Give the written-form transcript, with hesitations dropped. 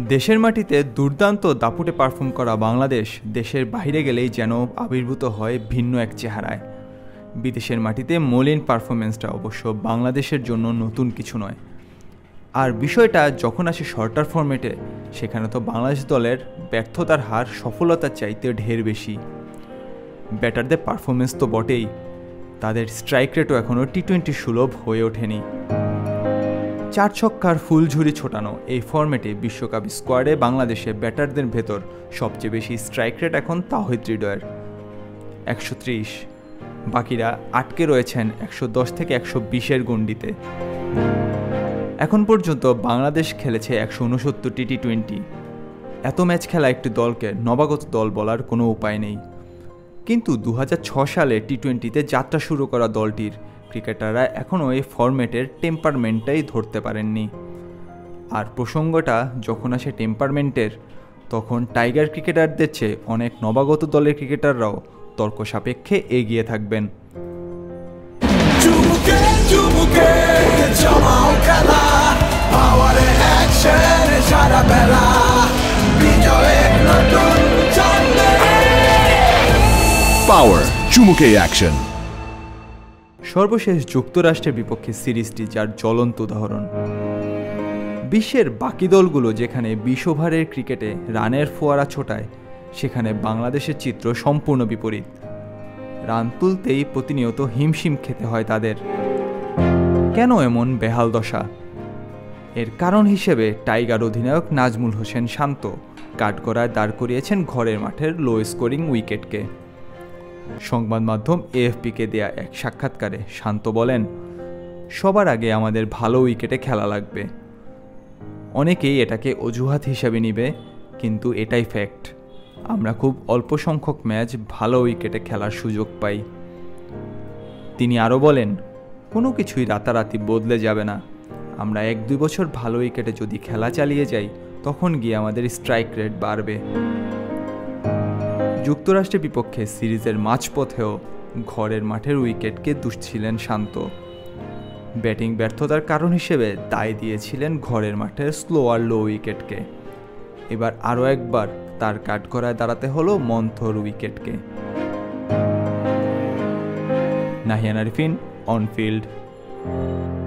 দেশের মাটিতে দুর্দান্ত দাপুটে পারফর্ম করা বাংলাদেশ দেশের বাইরে গেলেই যেন আবির্ভূত হয় ভিন্ন এক চেহারায়। বিদেশের মাটিতে মলিন পারফরমেন্সটা অবশ্য বাংলাদেশের জন্য নতুন কিছু নয়। আর বিষয়টা যখন আসে শর্টার ফরম্যাটে, সেখানে তো বাংলাদেশ দলের ব্যর্থতার হার সফলতার চাইতে ঢের বেশি। ব্যাটারদের পারফরমেন্স তো বটেই, তাদের স্ট্রাইক রেটও এখনও টি-20 সুলভ হয়ে ওঠেনি। 4 ছক্কার ফুলঝুরি ছোটানো এই ফরম্যাটে বিশ্বকাপ স্কোয়াডে বাংলাদেশে ব্যাটারদের ভেতর সবচেয়ে বেশি স্ট্রাইক রেট এখন তাওহিদ হৃদয়ের 130, বাকিরা আটকে রয়েছেন 110 থেকে 120-এর গণ্ডিতে। এখন পর্যন্ত বাংলাদেশ খেলেছে 169টি টি-20। এত ম্যাচ খেলা একটি দলকে নবাগত দল বলার কোনো উপায় নেই। কিন্তু 2006 সালে টি-20তে যাত্রা শুরু করা দলটির ক্রিকেটাররা এখনও এই ফরম্যাটের টেম্পারমেন্টটাই ধরতে পারেননি। আর প্রসঙ্গটা যখন আসে টেম্পারমেন্টের, তখন টাইগার ক্রিকেটারদের চেয়ে অনেক নবাগত দলের ক্রিকেটাররাও তর্ক সাপেক্ষে এগিয়ে থাকবেন। পাওয়ার চুমুকে অ্যাকশন। সর্বশেষ যুক্তরাষ্ট্রের বিপক্ষে সিরিজটি যার জ্বলন্ত উদাহরণ। বিশ্বের বাকি দলগুলো যেখানে 20 ওভারের ক্রিকেটে রানের ফোয়ারা ছোটায়, সেখানে বাংলাদেশের চিত্র সম্পূর্ণ বিপরীত। রান তুলতেই প্রতিনিয়ত হিমশিম খেতে হয় তাদের। কেন এমন বেহাল দশা? এর কারণ হিসেবে টাইগার অধিনায়ক নাজমুল হোসেন শান্ত কাঠগড়ায় দাঁড় করিয়েছেন ঘরের মাঠের লো স্কোরিং উইকেটকে। সংবাদ মাধ্যম এএফপিকে দেয়া এক সাক্ষাৎকারে শান্ত বলেন, সবার আগে আমাদের ভালো উইকেটে খেলা লাগবে। অনেকেই এটাকে অজুহাত হিসেবে নিবে, কিন্তু এটাই ফ্যাক্ট। আমরা খুব অল্প সংখ্যক ম্যাচ ভালো উইকেটে খেলার সুযোগ পাই। তিনি আরও বলেন, কোনো কিছুই রাতারাতি বদলে যাবে না। আমরা 1-2 বছর ভালো উইকেটে যদি খেলা চালিয়ে যাই, তখন গিয়ে আমাদের স্ট্রাইক রেট বাড়বে। যুক্তরাষ্ট্রের বিপক্ষে সিরিজের মাঝপথেও ঘরের মাঠের উইকেটকে দুষছিলেন শান্ত। ব্যাটিং ব্যর্থতার কারণ হিসেবে দায় দিয়েছিলেন ঘরের মাঠের স্লোয়ার লো উইকেটকে। এবার আরও একবার তার কাঠগড়ায় দাঁড়াতে হলো মন্থর উইকেটকে। Nahiyan Arifin, on field.